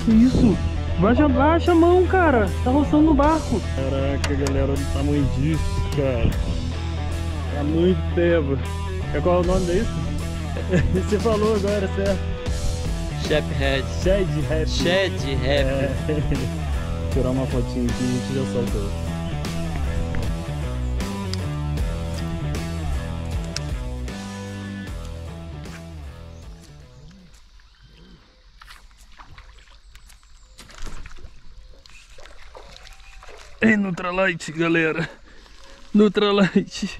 Que isso? Baixa a mão, cara. Tá roçando no barco. Caraca, galera, olha o tamanho disso, cara. Tá muito tempo. Qual é o nome disso? Você falou agora, certo? Shepherd. Shepherd. Shepherd. Vou tirar uma fotinha aqui e a gente já solta. Ei, Nutralite, galera. Nutralite.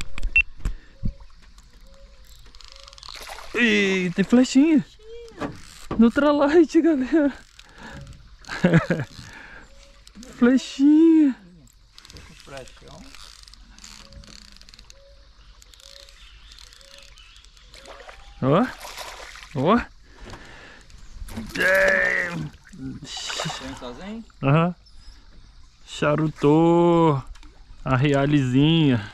Ih, tem flechinha. Nutralite, galera. Flechinha. Ó. Ó. Sozinho? Aham. Charutou a realizinha.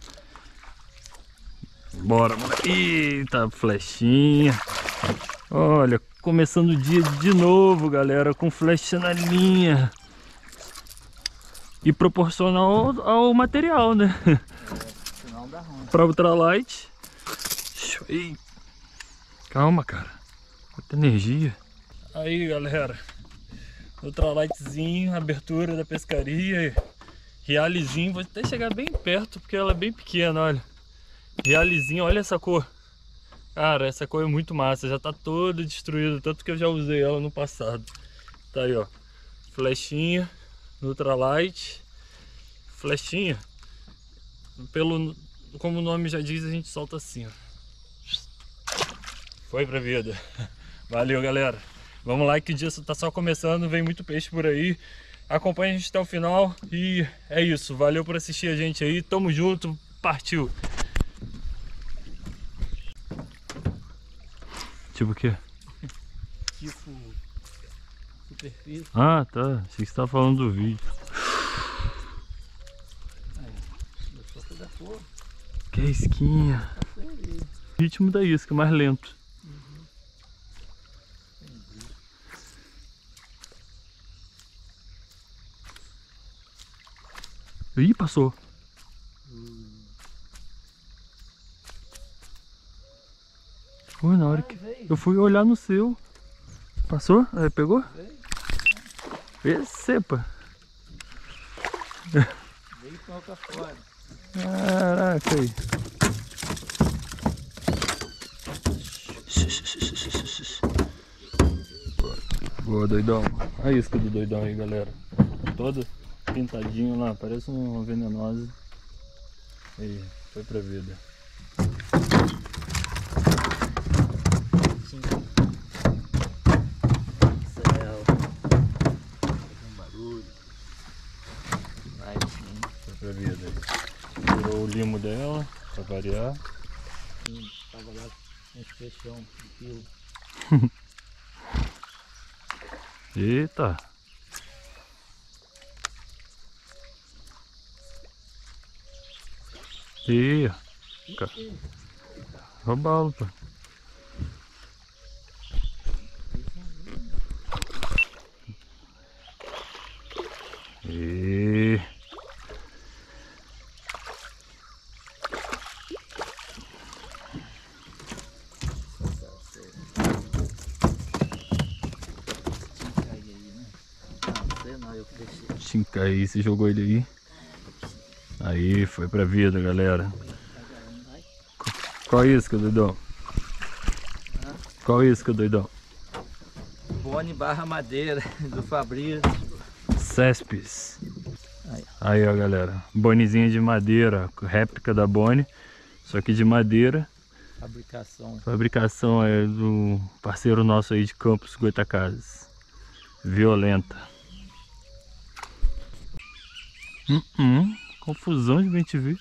Bora, bora. Eita, flechinha. Olha, começando o dia de novo, galera, com flecha na linha. E proporcional ao material, né? Senão dá ruim. Pra ultralight. Ih, calma, cara. Muita energia. Aí, galera. Ultralightzinho, abertura da pescaria. Realizinho, vou até chegar bem perto porque ela é bem pequena, olha. Realizinho, olha essa cor. Cara, essa cor é muito massa, já tá toda destruída, tanto que eu já usei ela no passado. Tá aí, ó. Flechinha, ultralight. Flechinha. Como o nome já diz, a gente solta assim, ó. Foi pra vida. Valeu, galera. Vamos lá que o dia tá só começando, vem muito peixe por aí. Acompanha a gente até o final e é isso. Valeu por assistir a gente aí. Tamo junto. Partiu. Tipo o quê? Tipo superfície. Ah, tá. Achei que você tava falando do vídeo. Que isquinha. Ritmo da isca, mais lento. Ih, passou. Foi na hora que eu fui olhar no seu. Passou? Aí pegou? Sepa. Veio com pra fora. Caraca aí. Boa, doidão. A isca do doidão aí, galera. Toda pintadinho lá, parece uma venenosa. Aí, foi pra vida. Céu. Um barulho. Vai sim. Foi pra vida aí. Tirou o limo dela, pra variar. Sim, tava lá com uns peixão, um quilo. Eita. Ih, roubá-lo, pô. E Chinca aí, você jogou ele aí. Aí, foi pra vida, galera. Qual isca, doidão? Qual isca, doidão? Boni barra madeira do Fabrício. Cespes. Aí, ó, galera. Bonizinha de madeira, réplica da Boni, só que de madeira. Fabricação. Fabricação é do parceiro nosso aí de Campos Goitacazes. Violenta. Confusão de bem te ver.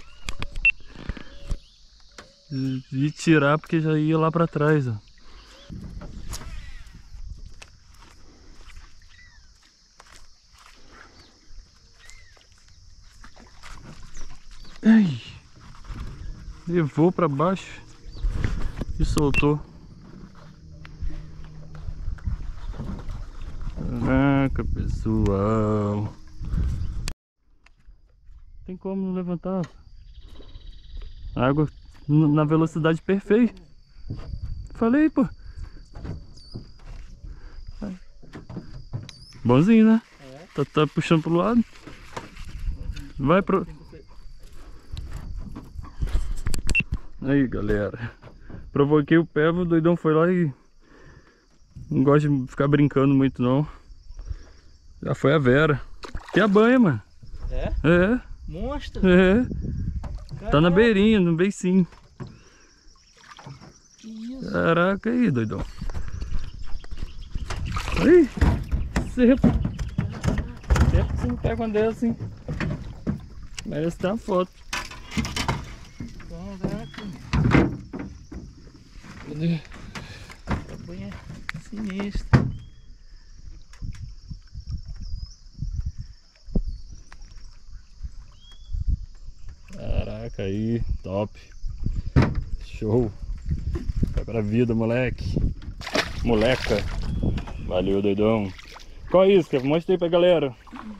De tirar porque já ia lá pra trás, ó. Ai, levou pra baixo e soltou. Caraca, pessoal. Tem como não levantar. A água na velocidade perfeita. Falei, pô. Bonzinho, né? É. Tá puxando pro lado. Vai pro... Aí, galera. Provoquei o pé, o doidão foi lá e... Não gosta de ficar brincando muito, não. Já foi a Vera. Que é a banha, mano. É? É. Monstro? É. Caraca. Tá na beirinha, no beicinho. Que isso? Caraca, aí, doidão. Aí. Sempre você não pega uma dessa, hein? Merece ter uma foto. Caraca. Cadê? A banha é sinistra. Caraca, aí, top. Show. Vai pra vida, moleque. Moleca. Valeu, doidão. Qual é isso, que mostra aí pra galera.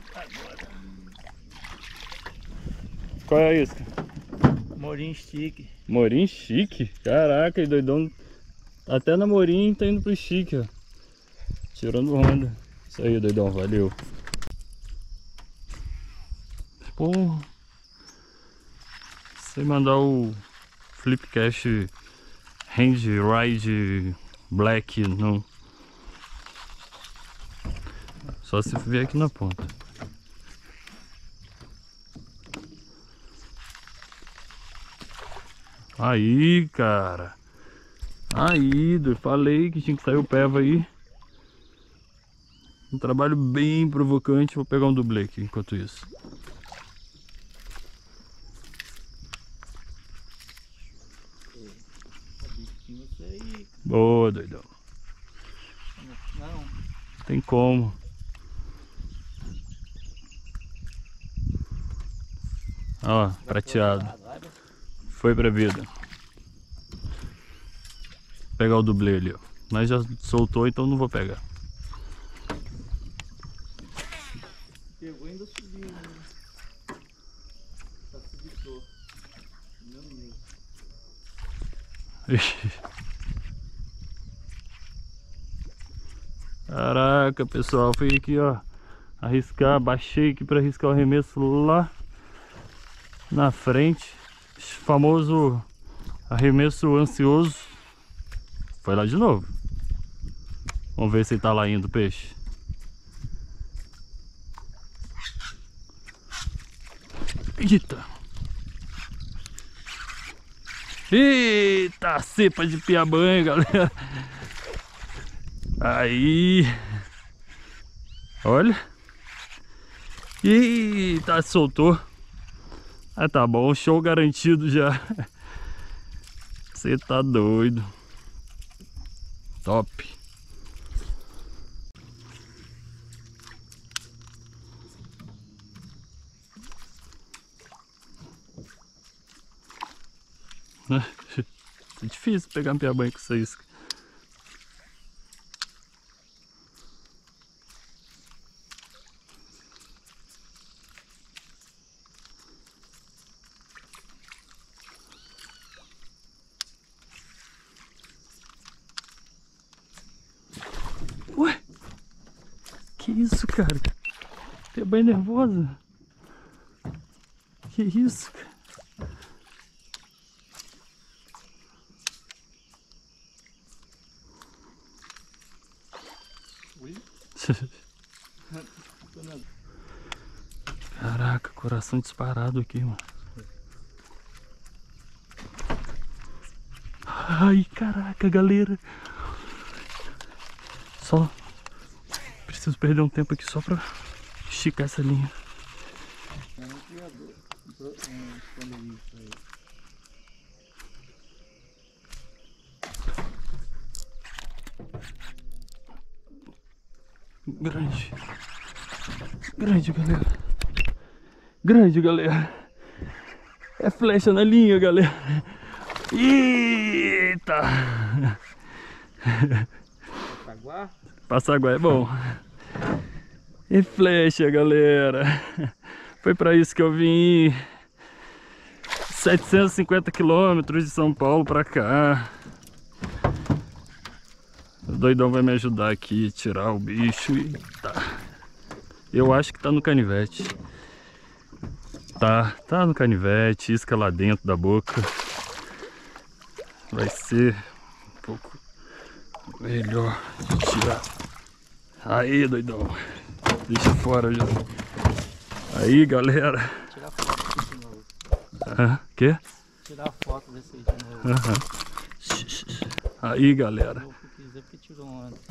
Qual é a isca? Morim stick. Morim chique? Caraca, e doidão. Até na Morim tá indo pro chique, ó. Tirando onda. Isso aí, doidão, valeu. Pô. Sem mandar o Flipcast Hand Ride Black, não. Só se vier aqui na ponta. Aí, cara. Aí, falei que tinha que sair o peva aí. Um trabalho bem provocante. Vou pegar um dublê aqui enquanto isso. Isso aí. Boa, doidão. Não. Tem como. Ó, prateado. Foi pra vida. Vou pegar o dublê ali, ó. Mas já soltou, então não vou pegar. Pegou e ainda subiu. Tá subindo. Meu amigo. Caraca, pessoal, fui aqui, ó, arriscar, baixei aqui para arriscar o arremesso lá na frente. Esse famoso arremesso ansioso. Foi lá de novo. Vamos ver se tá lá indo o peixe. Eita! Eita, cepa de piabanha, galera. Aí. Olha. Eita, soltou. Ah, tá bom, show garantido já. Você tá doido. Top. É difícil pegar um piabanha com essa isca. Ué? Que isso, cara? Piabanha nervosa? Que isso, cara? Caraca, coração disparado aqui, mano. Ai, caraca, galera. Só preciso perder um tempo aqui só pra esticar essa linha. É um criador. Quando eu vi isso aí. Grande. Grande, galera. Grande, galera. É flecha na linha, galera. Eita! Passaguá? Passaguá é bom. E flecha, galera. Foi pra isso que eu vim. 750 quilômetros de São Paulo pra cá. O doidão vai me ajudar aqui a tirar o bicho e tá. Eu acho que tá no canivete. Tá no canivete, isca lá dentro da boca. Vai ser um pouco melhor de tirar. Aí, doidão. Deixa fora já. Aí, galera. Tirar foto desse de novo. Quê? Tirar foto desse aí de novo. Aí, galera. Eu quis dizer porque tirou um ano.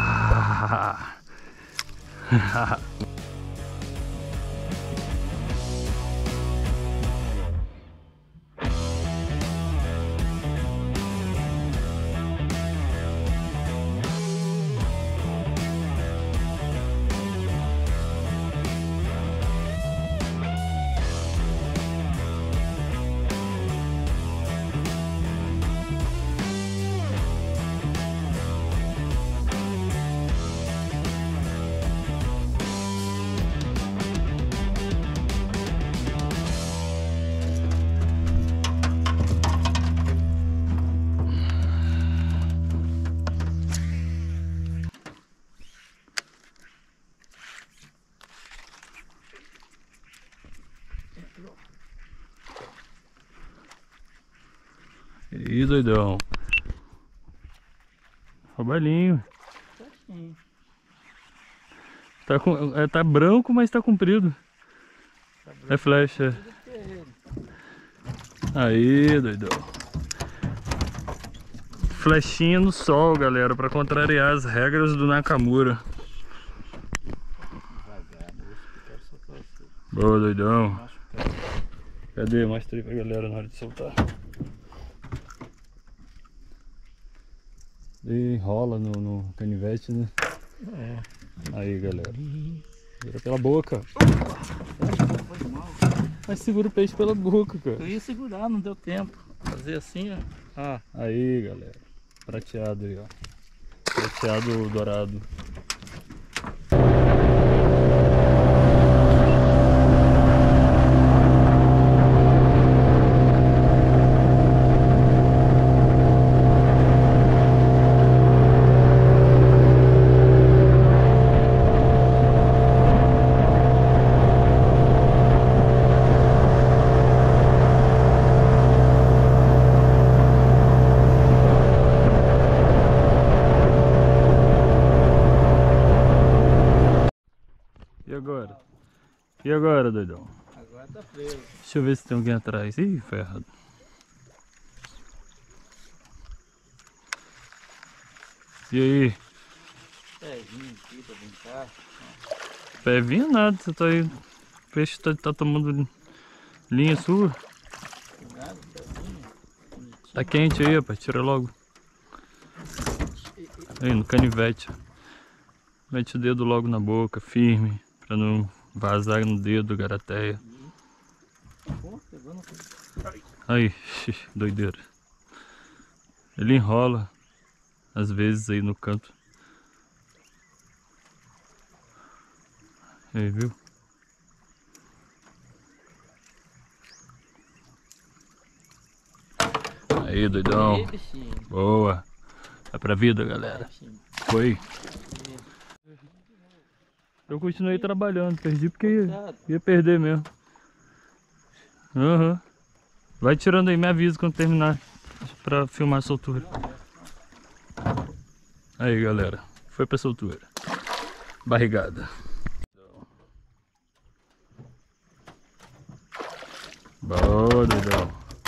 Ih, doidão. Roubalinho. Tá branco, mas tá comprido. É flecha. Aí, doidão. Flechinha no sol, galera, pra contrariar as regras do Nakamura. Boa, doidão. Cadê? Mostra aí pra galera na hora de soltar. E enrola no canivete, né? É. Aí, galera. Vira pela boca. Foi mal. Mas segura o peixe pela boca, cara. Eu ia segurar, não deu tempo. Fazer assim, ó. Aí, galera. Prateado aí, ó. Prateado dourado. E agora, doidão? Agora tá preso. Deixa eu ver se tem alguém atrás. Ih, ferrado. E aí? Pezinho aqui pra brincar. Pezinho nada, você tá aí. O peixe tá tomando linha sua. Nada, pezinho. Tá quente aí, rapaz. Tira logo. Aí, no canivete. Mete o dedo logo na boca, firme. Pra não vazar no dedo, garateia. Pô, pegou no... Aí, doideira. Ele enrola. Às vezes aí no canto. Aí, viu? Aí, doidão. Ei, bichinho. Boa. Vai pra vida, galera. Bichinho. Foi. Eu continuei trabalhando. Perdi porque ia perder mesmo. Aham. Vai tirando aí, me avisa quando terminar. Pra filmar a soltura. Aí, galera. Foi pra soltura. Barrigada. Boa, doidão.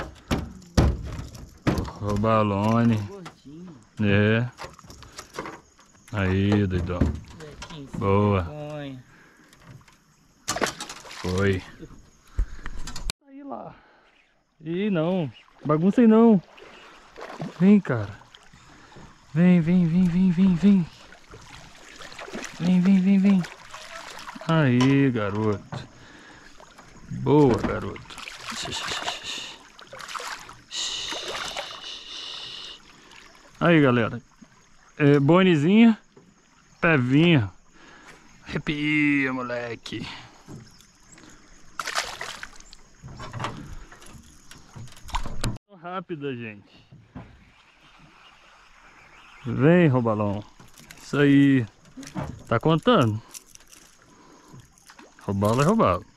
O balone. Gordinho. É. Aí, doidão. Molequinho, sem Boa. vergonha. Foi. Aí lá. Ih, não. Bagunça aí não. Vem, cara. Vem, vem, vem, vem, vem, vem. Vem, vem, vem, vem. Aí, garoto. Boa, garoto. Aí, galera. Bonezinha, pevinha. Arrepia, moleque. Rápida, gente. Vem, robalão. Isso aí. Tá contando? Robalo é robalo.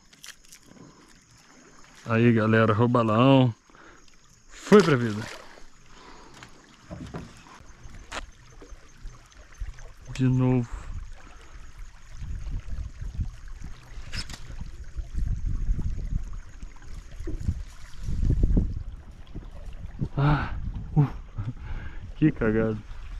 Aí, galera, robalão. Foi pra vida. De novo. Ah, que cagada.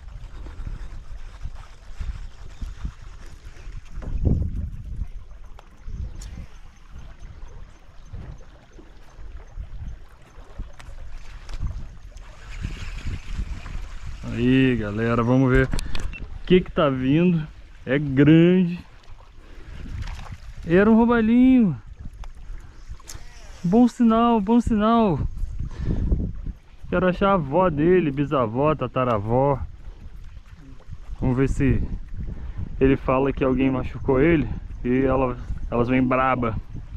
Aí, galera, vamos ver o que tá vindo. É grande. Era um robalinho. Bom sinal, bom sinal. Quero achar a avó dele, bisavó, tataravó. Vamos ver se ele fala que alguém machucou ele e elas vêm braba.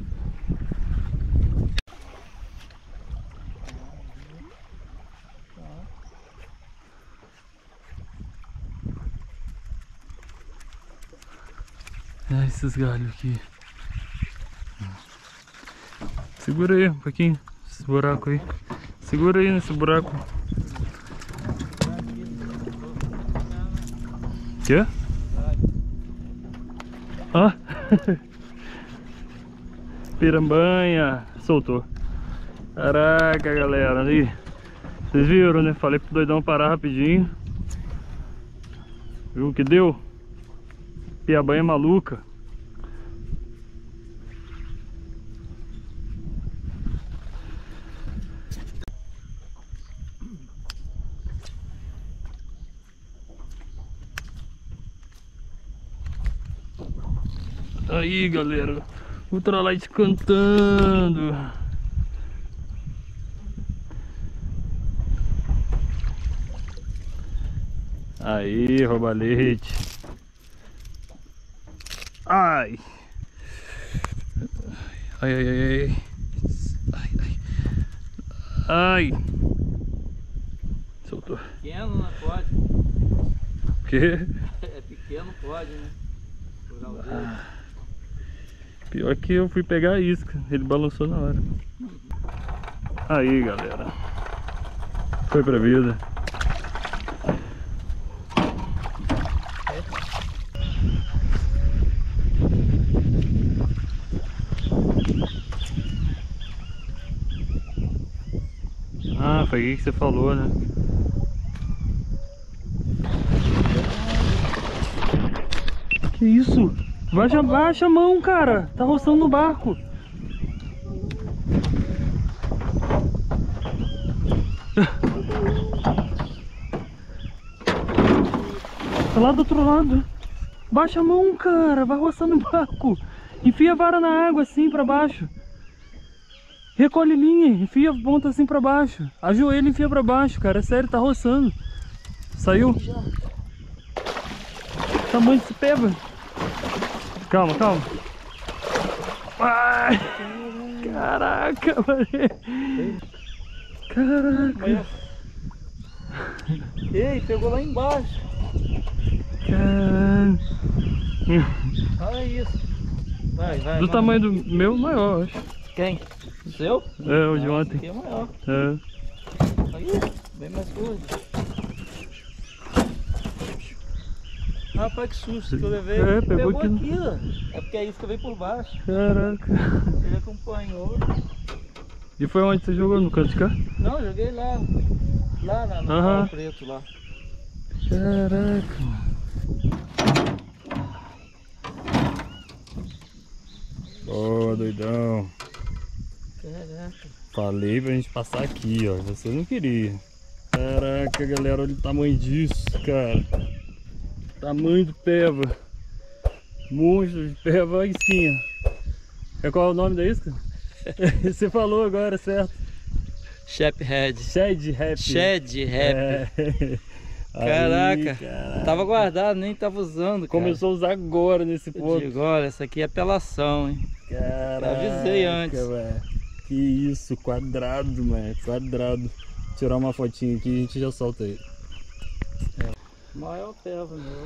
Ah, esses galhos aqui. Segura aí um pouquinho, esse buraco aí. Segura aí nesse buraco. Quê? Ah? Pirambanha. Soltou. Caraca, galera. Aí. Vocês viram, né? Falei pro doidão parar rapidinho. Viu o que deu? Piabanha maluca. Aí, galera, ultralight cantando. Aí, roubalete. Ai. Ai, ai, ai, ai. Ai, ai. Soltou. Pequeno não pode. O quê? É pequeno, pode, né? Furar o dedo. Pior que eu fui pegar a isca, ele balançou na hora. Aí, galera. Foi pra vida. Ah, foi aí que você falou, né? Que isso? Baixa a mão, cara. Tá roçando no barco. Tá lá do outro lado. Baixa a mão, cara. Vai roçando no barco. Enfia a vara na água assim pra baixo. Recolhe linha. Enfia a ponta assim pra baixo. Ajoelha e enfia pra baixo, cara. É sério, tá roçando. Saiu? Tamanho desse peba. Calma, calma. Ai, caraca, mano. Caraca. Ei, pegou lá embaixo. Caralho. Olha isso. Vai, vai. Do tamanho do meu, maior, acho. Quem? O seu? É, o de ontem. Esse aqui é maior. É. Aí, bem mais gordo. Rapaz, que susto que eu levei. É, pegou aqui. Aqui, ó. É porque a isca veio por baixo. Caraca. Ele acompanhou. E foi onde você jogou? No canto de cá? Não, eu joguei lá. Lá no Aham. preto lá. Caraca. Ô, doidão. Caraca. Falei pra gente passar aqui, ó. Você não queria. Caraca, galera, olha o tamanho disso, cara. Tamanho do peva. monstro de peva, olha a isquinha. Qual é o nome da isca? Você falou agora, certo? Shepherd. Shed Rap. Shed Rap. Caraca, tava guardado, nem tava usando, cara. Começou a usar agora nesse Eu ponto. digo, olha, essa aqui é apelação, hein? Caraca, avisei antes. Véio. Que isso, quadrado, mano. Quadrado. Vou tirar uma fotinha aqui e a gente já solta ele. Maior peva meu.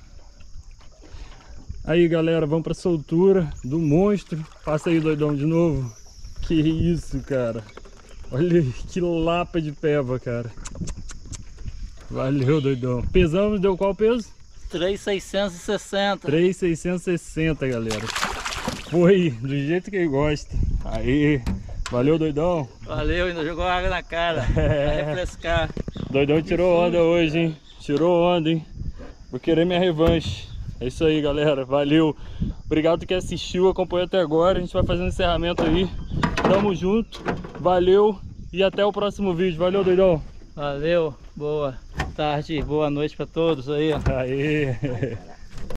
Aí galera, vamos pra soltura do monstro. Passa aí, doidão, de novo. Que isso, cara. Olha que lapa de peva, cara. Valeu, doidão. Pesamos, deu qual peso? 3,660. 3,660, galera. Foi, do jeito que ele gosta. Aí, valeu, doidão. Valeu, ainda jogou água na cara. Pra refrescar. Doidão tirou onda hoje, hein? Tirou onda, hein? Vou querer minha revanche. É isso aí, galera. Valeu. Obrigado que assistiu, acompanhou até agora. A gente vai fazendo encerramento aí. Tamo junto. Valeu. E até o próximo vídeo. Valeu, doidão. Valeu. Boa tarde, boa noite pra todos aí, ó. Aê.